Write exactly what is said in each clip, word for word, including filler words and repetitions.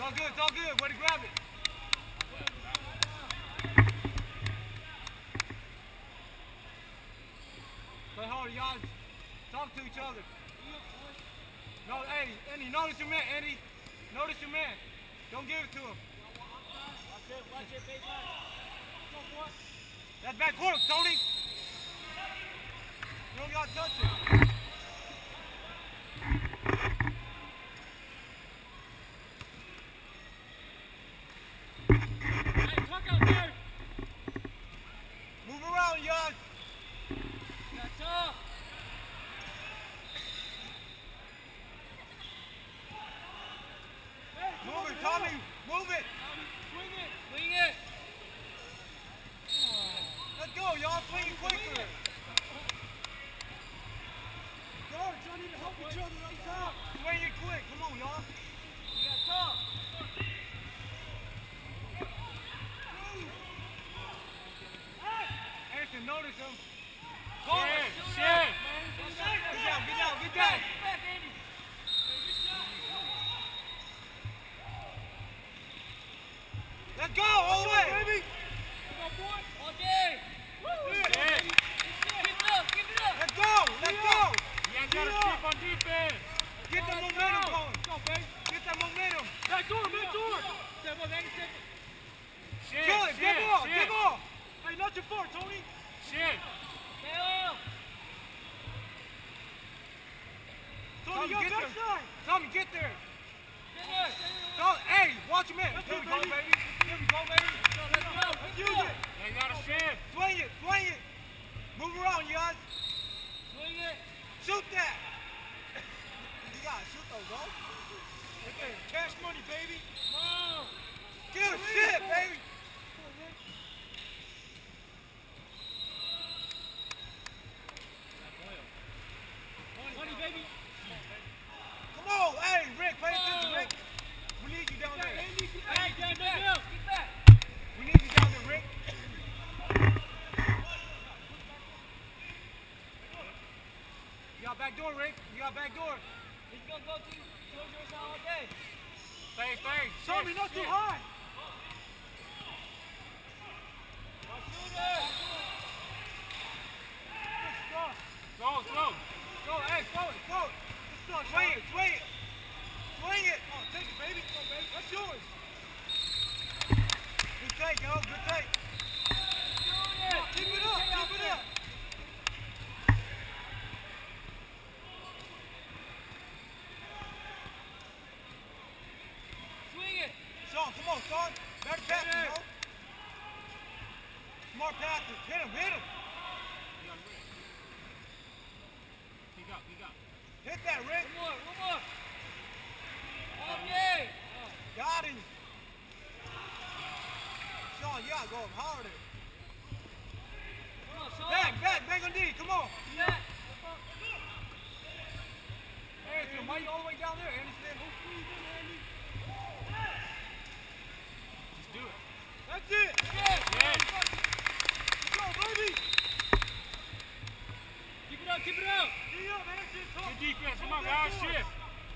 all good, it's all good. Way to grab it. Play hard, y'all. Talk to each other. No, hey, Andy, notice your man, Andy. Notice your man. Don't give it to him. Watch it, watch it, baseline. That's back court, Tony. You don't gotta touch it. Hey, talk out there. Move around, y'all. That's up. Move it, Tommy. Move it. Swing it. Swing it. Let's go, y'all. Swing it quicker. Guards, y'all need to help each other up top. Swing it quick. Come on, y'all. You got top. Anderson, notice him. Go. Shit, Shoot shit. up. Get down, get down, get down. Back, Andy. Let's go, all the way. Baby. Come on, boy. All day. Woo. Yeah. Keep it up, keep it up. Let's go, let's go. You guys gotta keep on defense. Get that momentum going. Go, baby. Get that momentum. Back door, back door. Step up, Andy, step up. Shit, Kill it, get ball, get ball. Hey, not too far, Tony. Shit. Stay up. Tony, Tommy, go get there. backside. Tommy, get there. Stay there. Tommy, hey, watch your man. Let's Here go, we go, baby. baby. Here we go, baby. Let's go. Let's Use it. They got a shift. Swing it, swing it. Move around, you guys. Swing it. Shoot that. You gotta shoot those, bro. Right there. Cash money, baby. Come on. Good shit, baby. Money, baby. Come on, hey, Rick, pay attention, Rick. We need you down there. Hey, down, down, down. Get back. We need you down there, Rick. You got back door, Rick. You got back door. He's gonna go to George yours all day. Stay, stay. Tommy, not too high. Go, slow. Go, hey, throw it, throw it. Swing it, swing it. Swing it. Oh, take it, baby. Go, baby. That's yours. Good take, yo. Good take. Keep it up, keep it up. Swing it. Sean, come on, Sean. Better passing, yo. Smart passes. Hit him, hit him. Pick up, pick up. Hit that, Rick. One more, one more. Okay. Got him. Sean, you gotta go up harder. Come on, Sean. Back, back, back on D. Come on. Back. Anderson, why you all the way down there, Anderson? Just do it. That's it. Yes. Yes. Let's go, baby. Keep it up, keep it up. Good defense. Come on, guys. Shift.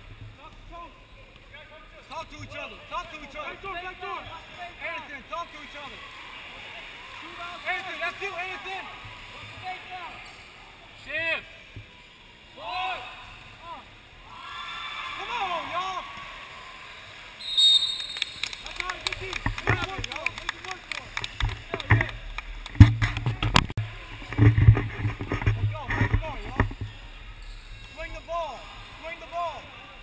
Talk to each other. Talk to each other. Back door, back door. Anderson, talk to each other. Anderson, that's you, Anderson. Shift. Boy. Come on, y'all. That's how it gets easy. Make it work, y'all. Make it work for us. Let's go. Make the ball, y'all. Swing the ball. Swing the ball.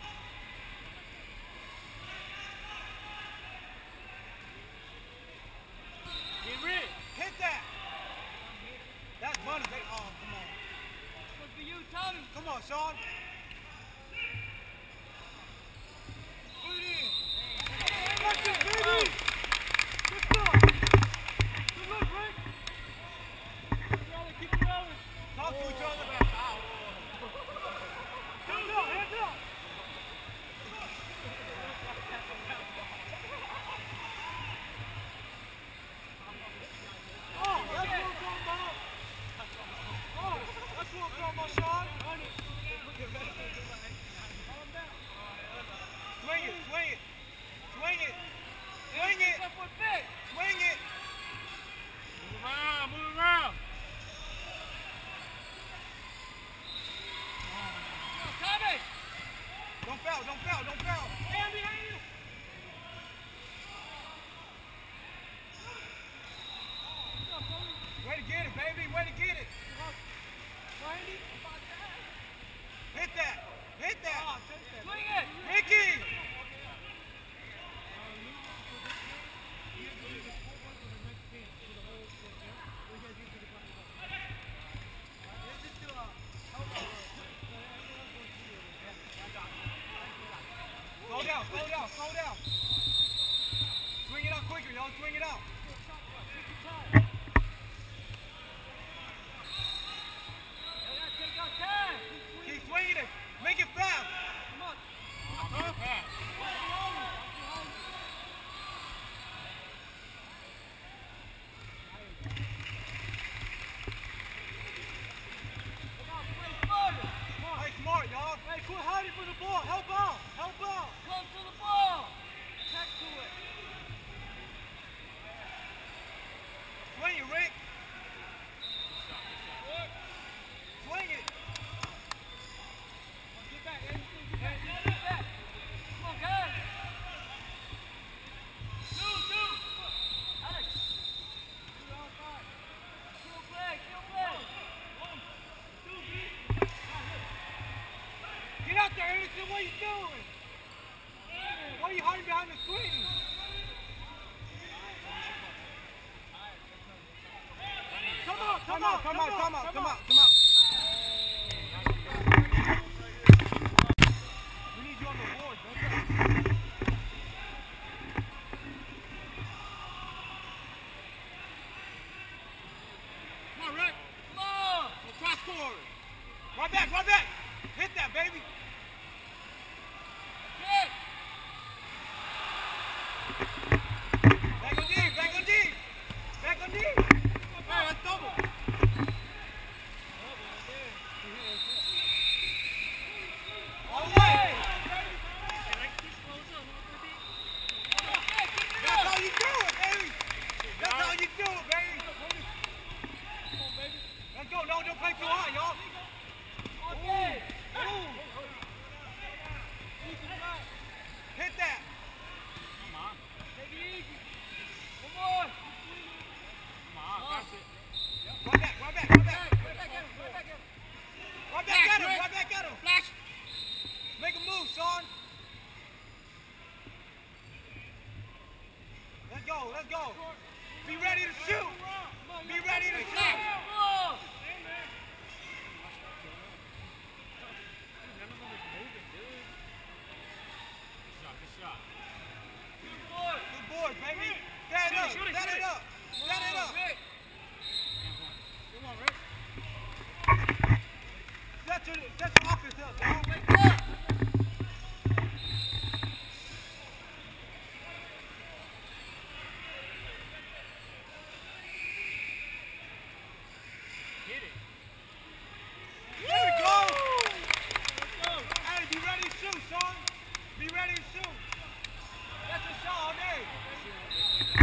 Get rid. Hit that. That's money. They, oh, come on. Good for you, Tommy. Come on, Sean. Put it in. That's it, baby. Good stuff. Good luck, Rick. Keep it rolling, keep it rolling. Talk to each other. Hands up, hands up. Oh, that's what I'm talking about. Oh, that's what I'm talking about, Sean. Swing it, swing it. Swing it. Swing it. Left foot big. Swing it. Move around, move around. Tommy. Don't foul, don't foul, don't foul. Hand behind you. Way to get it, baby. Way to get it. Randy. Hit that. Hit that. Swing it. Ricky. Slow down, slow down, slow down. Swing it out quicker, y'all. Swing it out. Keep swinging it. Make it fast. Huh? Pass. Play smart, y'all. Hey, quit hiding for the ball. Help out. Help out. Come to the ball. Attack to it. Swing it, Rick. Swing it. Get back, Eddie. Get back. Get back. Come on, guys. Shoot, shoot. Alex. Shoot outside. Kill play, kill play. One, two, three. Get out there, Anderson. What are you doing? Why are you hiding behind the screen? Come on, come on, come on, come on, come on, come on. We need you on the board, don't Come on, Rick. Come on. Cross court. Right back, right back. Hit that, baby. Hit. Back on D, back on D. Back on D. Hey, that's double. All the way. That's how you do it, baby. That's how you do it, baby. Let's go. No, don't play too high, y'all. Okay. Hit that. Come on. Take it easy. Come on. Come on, pass it. Right back, right back, right back. Right back at him. Right back at him. Right back at him, right back at him. Flash. Make a move, son. Let's go, let's go. Be ready to shoot. Be ready to shoot. Come on. Good shot, good shot. Good boy. Good board, baby. Stand up, Shoot it, stand shoot it it. up. Stand it up. Rick. Come on, Rick. Set your, set your offense up, dog. Wake up. Hit it. There we go. Hey, be ready to shoot, son. Be ready to shoot. That's a shot all day.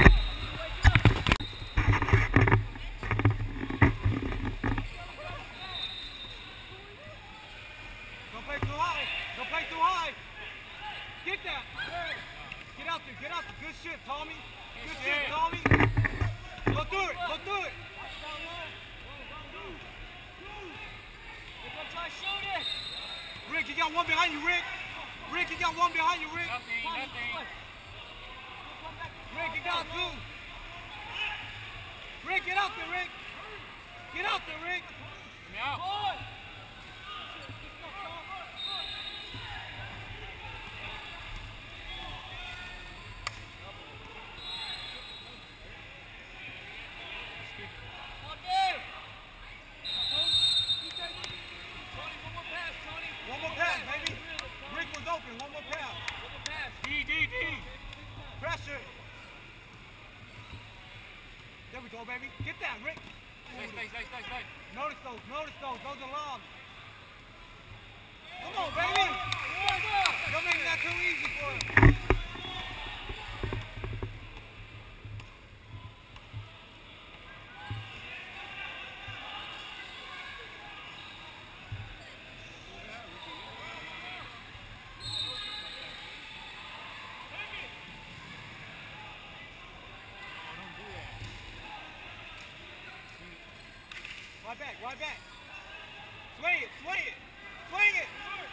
Don't play too high. Don't play too high. Get that. Get out there. Get out there. Good shit, Tommy. Good shit, Tommy. Go through it. Go through it. They're gonna try to shoot it. Rick, you got one behind you, Rick. Rick, you got one behind you, Rick. Nothing, nothing. Rick, you got two. Rick, get out there, Rick. Get out there, Rick. Come me out. Boy. Okay. Tony, one more pass, Tony. One more pass, baby. Rick was open. One more pass. One more pass. D, D, D. Pressure. There we go, baby. Get that, Rick. Stay, stay, stay, stay, stay. Notice those. Notice those. Those are lobs. Come on, baby. You're making that too easy for him. Right back, right back. Swing it, swing it, swing it.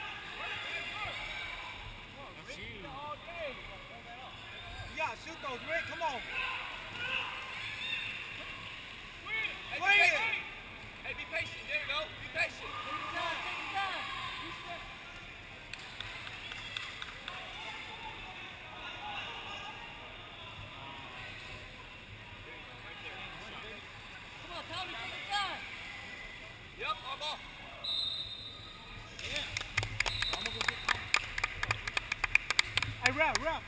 That's you. All day. You gotta shoot those, Rick. Come on. Hey, Swing be it. patient. Hey, be patient. There we go. Be patient. Take your time, take your time. Reset. Come on, Tommy, take your time. Yep, our ball. Hey, ref, ref.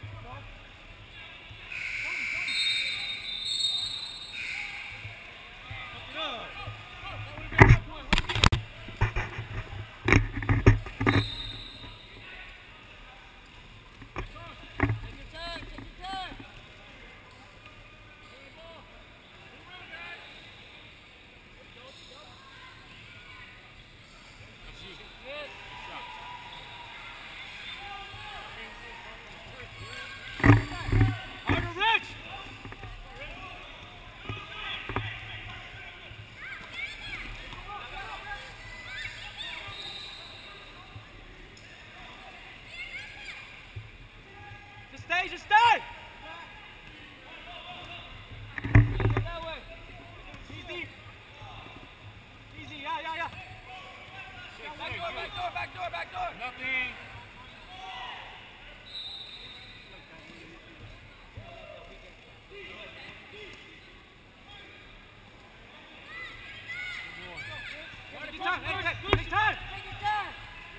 Take your time, take your time. That's you. Yes. Harder, Rich. Just stay, just stay. Go that way. Easy. Easy, yeah, yeah, yeah. Back door, back door, back door, back door. Nothing. Take your time, hey, take, take time. Take your time.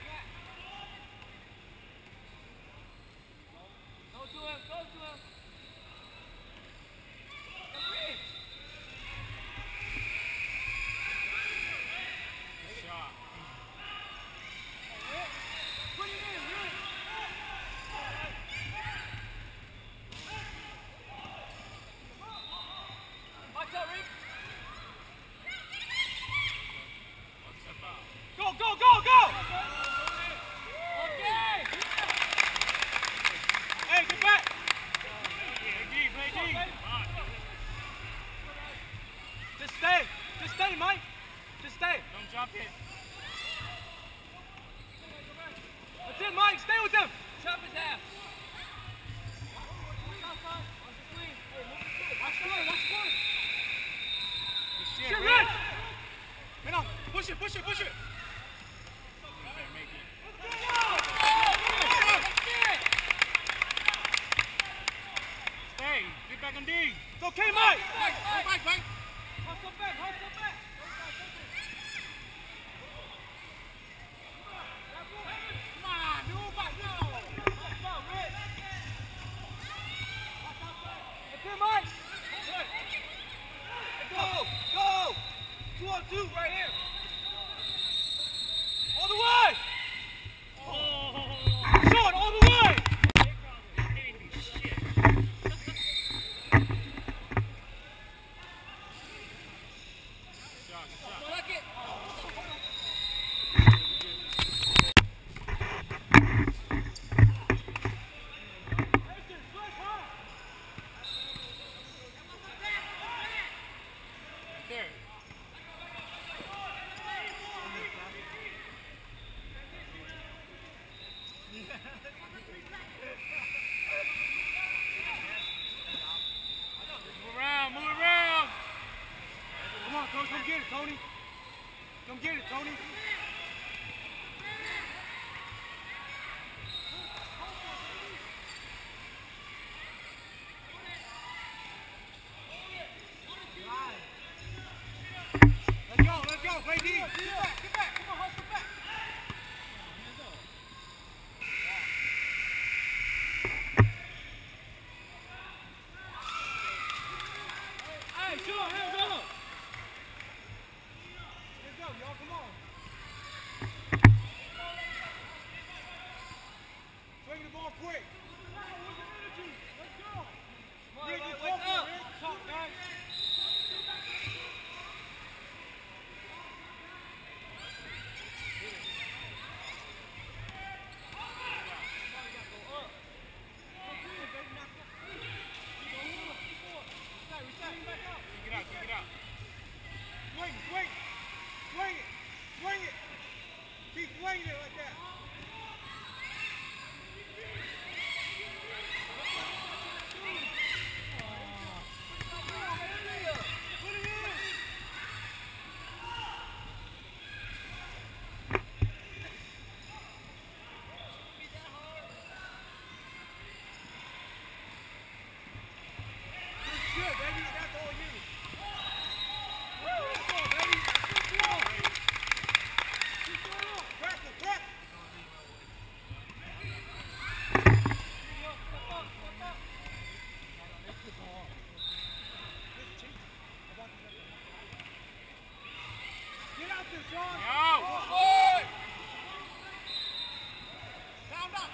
Go to him, go to him. The bridge. Good shot. Put it in, Rick. Watch out, Rick. Go, go, go, go. Okay. Hey, get back. Play D, play D. Come on. Just stay. Just stay, Mike. Just stay. Don't jump it. That's it, Mike. Stay with them. Chop his ass. Watch scoring, watch scoring. Good shit, Shit, Rick. Rich. Man, on. Push it, push it, push it. You better make it. Stay. Get back on D. It's okay, Mike. Mike, Mike, Mike, Mike. Hustle back, hustle back. Come on, move back, no. That's it, Mike. Go, go. Two on two right here. All the way. Oh. Short, all the way. Hitting me, shit. Shot, good shot. Look it. There. Move around, move around. Come on, coach, come get it, Tony. Come get it, Tony. Let's go, let's go, play D. Get back, get back, come on, hustle back. Hey, chill out, hands up. Hands up, y'all, come on. Swing the ball quick. Let's go. Come on, Rick, Rick, you wake focus, up. Rick. Talk, guys. Reset, reset, back up. Kick it out, kick it out. Swing, swing. swinging it like that. Good, baby. That's all you. Woo! Come on, baby. Keep going. Keep going. Press it, press it. Get out there, Sean. Out. Boy! Sound up.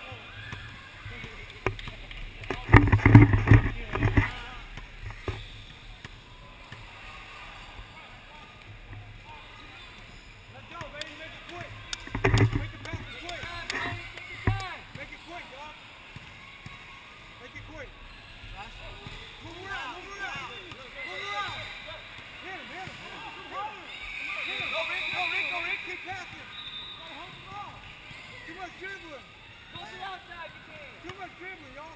Let's go, baby. Make it quick. Make the pass quick. Make it quick, dog. Make it quick. Move around, move around. Move around. Hit him, hit him. Hit him. Go, Rick, go, Rick, go, Rick. Keep passing. Gotta hold him off. Too much dribbling. Too much dribbling, y'all.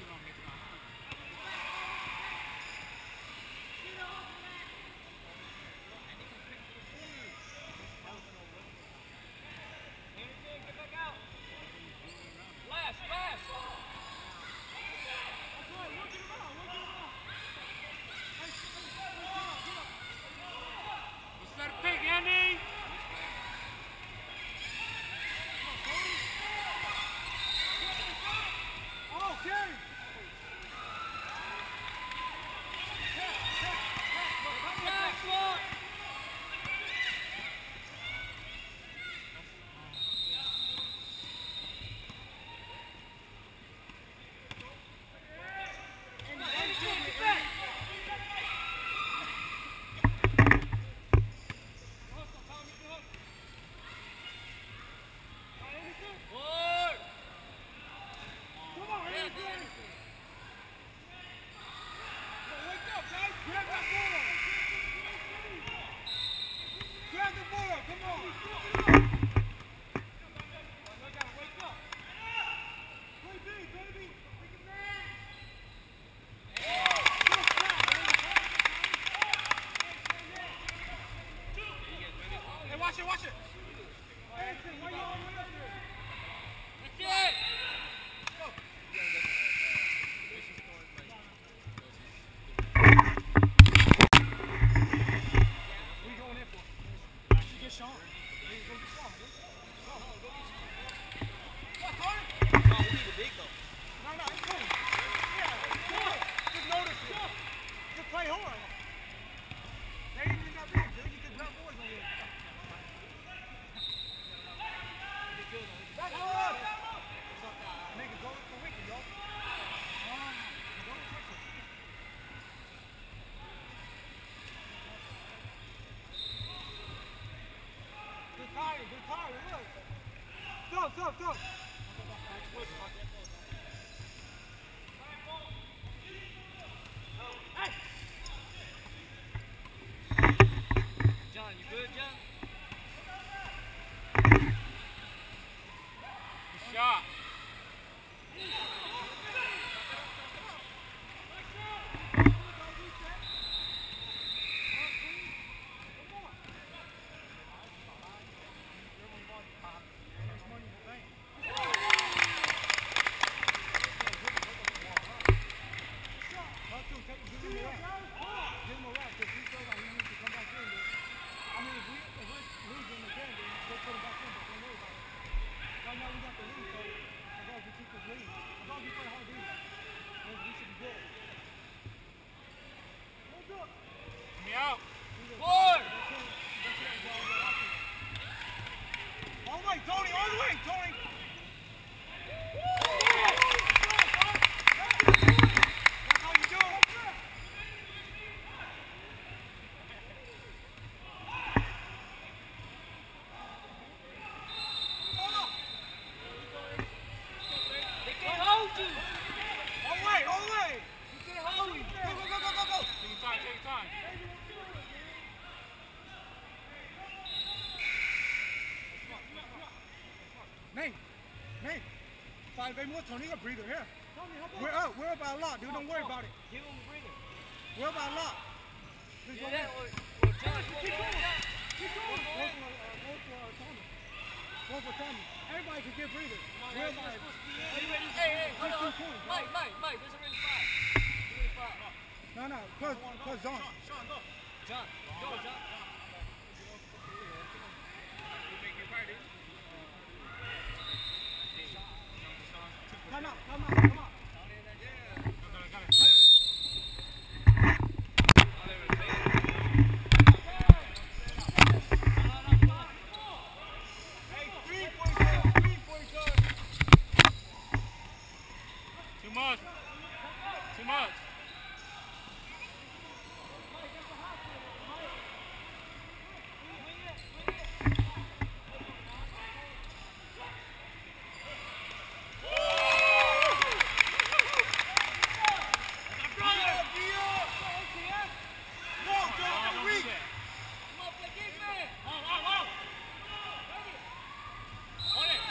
Last, last! That's right. Work it around. Work it around. Hey, hey, hey, get up, get up. Let's let it pick, Andy. Oh, Gary. Boy! Come on, Andy. Wake up, guys. Grab that ball. Grab the ball. Come on. I gotta wake up. Play big, baby. Make it mad. Hey, watch it, watch it. Anderson, why you all the way up there? That's it! What are you going in for? You get Sean. Hey, go get Sean, dude. Go, go, go get Sean. What, Carter? No, we need the big though. No, no, it's cool. Yeah, it's cool. Just notice it. Just play hard. They ain't even that big, dude. You can drop boys on here. That's all. Nigga, go for wicked, y'all. Um, go for wicked. Good tired, good tired, look. Stop, stop, stop. John, you good, John? Good shot. Me out. Boy! All the way, Tony, all the way, Tony. That's how you do it. They can't hold you! All the way, all the way. They can't hold you! Go, go, go, go, go, go! Take your time, take your time. Nate, five eight more, Tony, a breather here. Tommy, how about? We're up. We're up by a lot, dude. Don't worry about it. Give him a breather. We're up by a lot. Just go Yeah, ahead. or, or John, Keep going. Keep Go going. for, uh, go for uh, Tommy. Go for Tommy. Everybody can get breathers. We're up by. Everybody, hey, hey, hold on. Mike, Mike, Mike, there's already five. There's already five. No, no, cause, cause John. Sean, go. John, go, John. You make it right, dude. Come out, come out, come out. Hey, three for each other. Three for each other. Too much. Too much. No, John, you're weak. Come on, play defense. Oh, oh, oh. Hold it.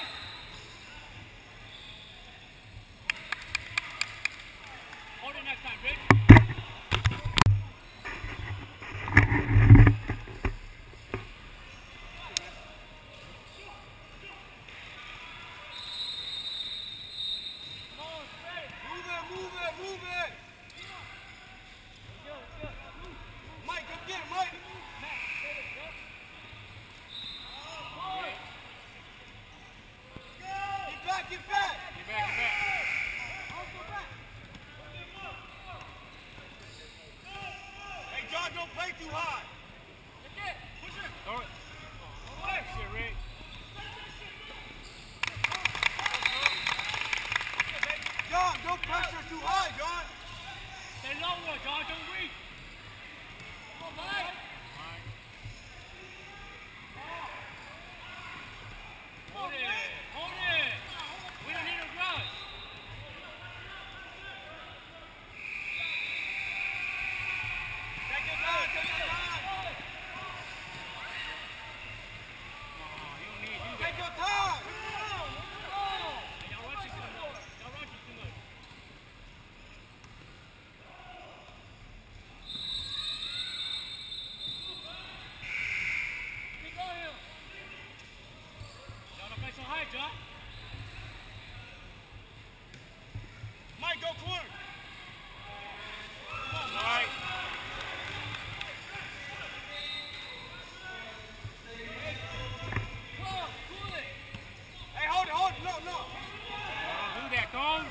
Hold it next time, Rich. Come on, straight. Move it, move it, move it. Go, go. Mike, go get it, Mike. Matt, straight it, go. Get back, get back. Get back, get back. Hey, John, don't play too high. That's it. Push it. Throw it. Shit, Rick. John, don't pressure too high, John. Stay lower, John. Don't reach. Come on, Mike. Hold it. Hold it. We don't need a rush. Take your time, take your time. Oh, you don't need you Take your time. Y'all rushing too much. Y'all rushing too much. Keep going. Y'all don't play so high, John. Mike, go corner. All right. Come on, cool it. Hey, hold it, hold it. No, no. Don't do that, Cone.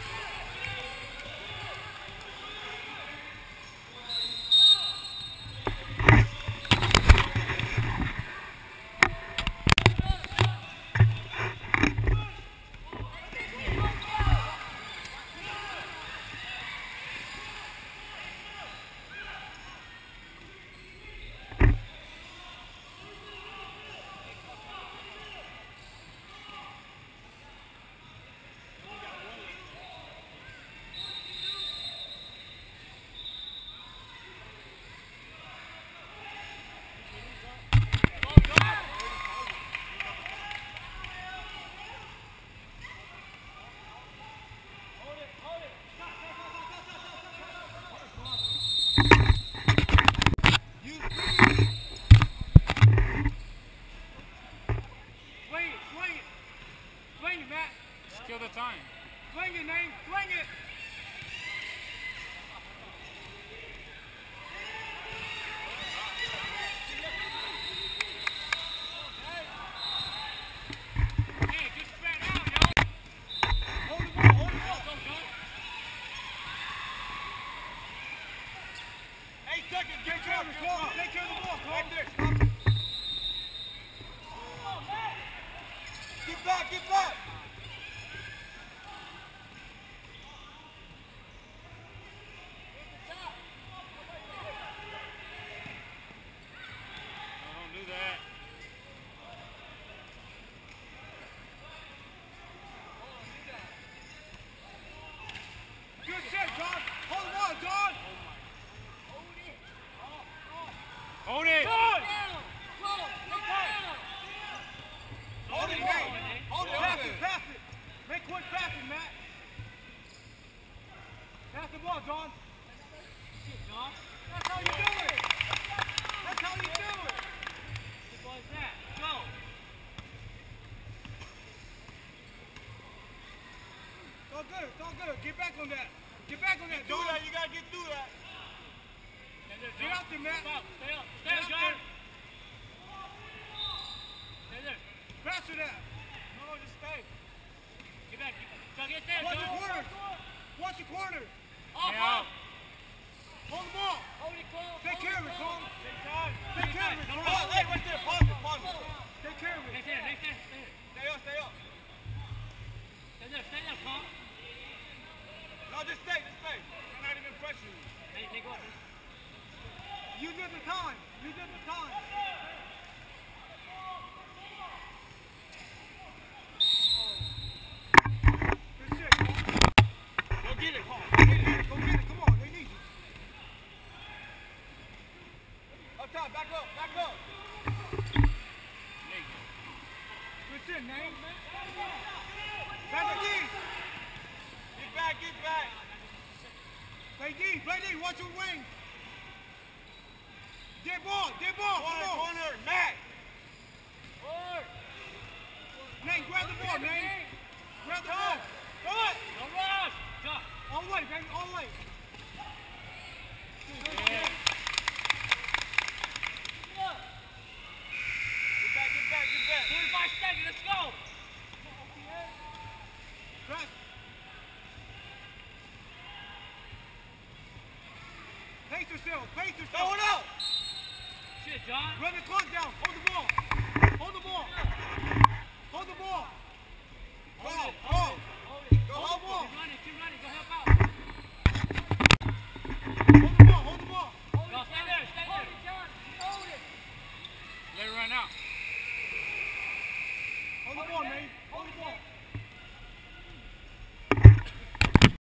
Swing it, swing it. Swing it, Matt. Just kill the time. Swing it, Nate. Swing it. Hey, just spread out, yo. Hold the ball, hold the ball. Go, John. Hey, second, Take care of the ball. Take care of the ball, Right Cole. there. Get back, get back. John. Shit, John. That's how you do it. That's how you do it. Simple as that. Go. It's all good. It's all good. Get back on that. Get back on that, Do John. that, you gotta get through that. Stay there, Get John. out there, Matt. Stay up. Stay up. Stay Get up, out John. there. Stay there. Faster that. No, no, just stay. Get back. So get there, Watch the John. corner. Watch the corner. Off, Yeah. off. Hold the ball. Hold it, Cole. Take care of it, Cole. Take time. Take care of it, No, Cole. Oh, hey, right there. Pause it, pause it. Take care of it. Right there, right there. Stay there. Stay up, stay up. Stay there, stay there, Cole. No, just stay, just stay. I'm not even pressuring you. Hey, hey, go. You did the time. You did the time. Good shit, Cole. Go get it, Paul. Go get it. Go get it. Come on. They need you. Up top, back up, back up. Good shit, Nate. Back to D. Get back, get back. Play D. Play D. Watch your wing. Dead ball. Dead ball. Corner, Come on. corner, Matt. Forward. Nate, grab the ball, Nate. Grab the ball. Go it. No rush. Go. All the way, baby. All the way. Yeah. Get back, get back, get back. forty-five seconds. Let's go. Press. Pace yourself. Pace Throw yourself. it out. Shit, John. Run the clock down. Hold the ball. Hold the ball. Hold the ball. Hold Ball. it. Ball. Hold it. Hold it. Go Hold help the ball. Keep running. Keep running. Go help out. Hold the ball. Hold the ball. Go. Stay there. Stay there. Hold it, John. Hold it. Let it run out. Hold the ball, Nate. Hold the ball.